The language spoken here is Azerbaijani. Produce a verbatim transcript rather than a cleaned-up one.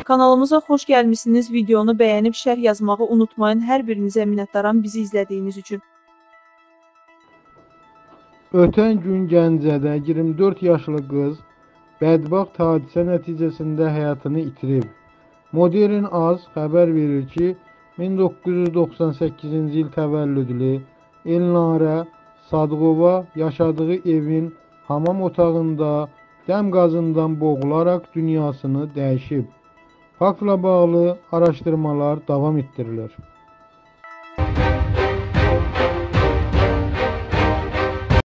Kanalımıza xoş gəlmişsiniz. Videonu bəyənib şərh yazmağı unutmayın. Hər birinizə minnətdaram bizi izlədiyiniz üçün. Ötən gün Gəncədə iyirmi dörd yaşlı qız bədbəxt hadisə nəticəsində həyatını itirib. Modern Az xəbər verir ki, min doqquz yüz doxsan səkkizinci il təvəllüdlü Elnarə Sadıqova yaşadığı evin hamam otağında dəm qazından boğularaq dünyasını dəyişib. Faktla bağlı araşdırmalar davam etdirilir.